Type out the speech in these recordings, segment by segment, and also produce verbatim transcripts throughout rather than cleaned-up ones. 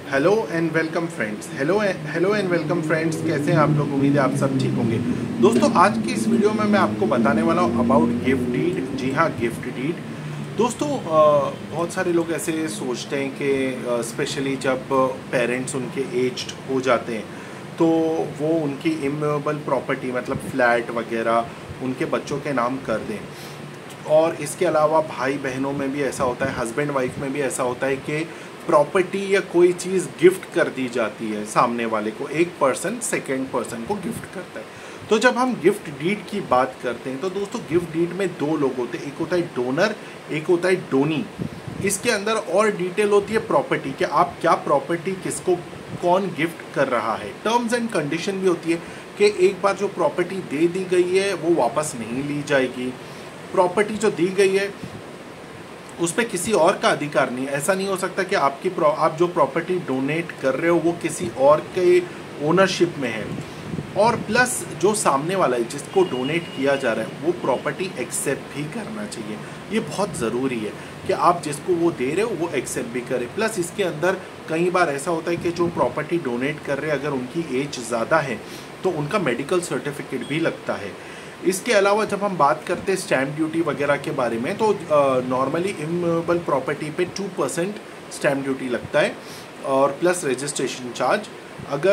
Hello and welcome friends. Hello hello and welcome friends, कैसे हैं आप लोग? उम्मीद है आप सब ठीक होंगे। दोस्तों, आज की इस वीडियो में मैं आपको बताने वाला हूँ अबाउट गिफ्ट डीड। जी हाँ, गिफ्ट डीड। दोस्तों, बहुत सारे लोग ऐसे सोचते हैं कि स्पेशली जब पेरेंट्स उनके एज्ड हो जाते हैं तो वो उनकी इमूवेबल प्रॉपर्टी मतलब फ्लैट वगैरह उनके बच्चों के नाम कर दें। और इसके अलावा भाई बहनों में भी ऐसा होता है, हस्बैंड वाइफ में भी ऐसा होता है कि प्रॉपर्टी या कोई चीज़ गिफ्ट कर दी जाती है सामने वाले को। एक पर्सन सेकेंड पर्सन को गिफ्ट करता है। तो जब हम गिफ्ट डीड की बात करते हैं तो दोस्तों, गिफ्ट डीड में दो लोग होते हैं, एक होता है डोनर, एक होता है डोनी। इसके अंदर और डिटेल होती है प्रॉपर्टी कि आप क्या प्रॉपर्टी किसको कौन गिफ्ट कर रहा है। टर्म्स एंड कंडीशन भी होती है कि एक बार जो प्रॉपर्टी दे दी गई है वो वापस नहीं ली जाएगी। प्रॉपर्टी जो दी गई है उस पर किसी और का अधिकार नहीं। ऐसा नहीं हो सकता कि आपकी आप जो प्रॉपर्टी डोनेट कर रहे हो वो किसी और के ओनरशिप में है। और प्लस जो सामने वाला है जिसको डोनेट किया जा रहा है वो प्रॉपर्टी एक्सेप्ट भी करना चाहिए। ये बहुत ज़रूरी है कि आप जिसको वो दे रहे हो वो एक्सेप्ट भी करें। प्लस इसके अंदर कई बार ऐसा होता है कि जो प्रॉपर्टी डोनेट कर रहे हैं अगर उनकी एज ज़्यादा है तो उनका मेडिकल सर्टिफिकेट भी लगता है। इसके अलावा जब हम बात करते हैं स्टैम्प ड्यूटी वगैरह के बारे में तो नॉर्मली इमूवेबल प्रॉपर्टी पे टू परसेंट स्टैम्प ड्यूटी लगता है और प्लस रजिस्ट्रेशन चार्ज। अगर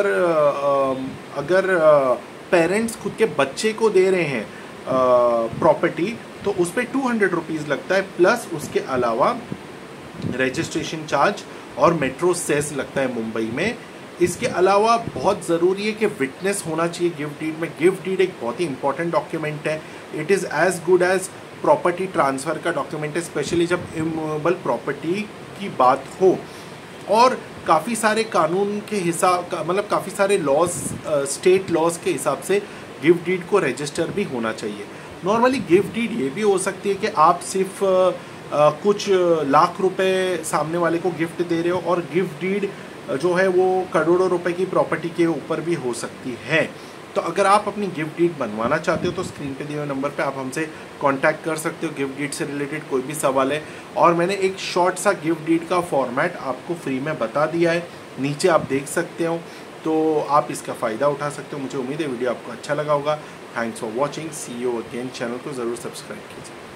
आ, अगर पेरेंट्स खुद के बच्चे को दे रहे हैं प्रॉपर्टी तो उस पर टू हंड्रेड रुपीज़ लगता है, प्लस उसके अलावा रजिस्ट्रेशन चार्ज और मेट्रो सेस लगता है मुंबई में। इसके अलावा बहुत ज़रूरी है कि विटनेस होना चाहिए गिफ्ट डीड में। गिफ्ट डीड एक बहुत ही इंपॉर्टेंट डॉक्यूमेंट है। It is as good as property transfer का डॉक्यूमेंट है, स्पेशली जब इमूवेबल प्रॉपर्टी की बात हो। और काफ़ी सारे कानून के हिसाब मतलब काफ़ी सारे लॉज स्टेट लॉज के हिसाब से गिफ्ट डीड को रजिस्टर भी होना चाहिए। नॉर्मली गिफ्ट डीड ये भी हो सकती है कि आप सिर्फ आ, कुछ लाख रुपए सामने वाले को गिफ्ट दे रहे हो और गिफ्ट डीड जो है वो करोड़ों रुपए की प्रॉपर्टी के ऊपर भी हो सकती है। तो अगर आप अपनी गिफ्ट डीड बनवाना चाहते हो तो स्क्रीन पे दिए हुए नंबर पे आप हमसे कांटेक्ट कर सकते हो। गिफ्ट डीड से रिलेटेड कोई भी सवाल है और मैंने एक शॉर्ट सा गिफ्ट डीड का फॉर्मेट आपको फ्री में बता दिया है, नीचे आप देख सकते हो, तो आप इसका फ़ायदा उठा सकते हो। मुझे उम्मीद है वीडियो आपको अच्छा लगा होगा। Thanks for watching, see you again. Channel को ज़रूर सब्सक्राइब कीजिए।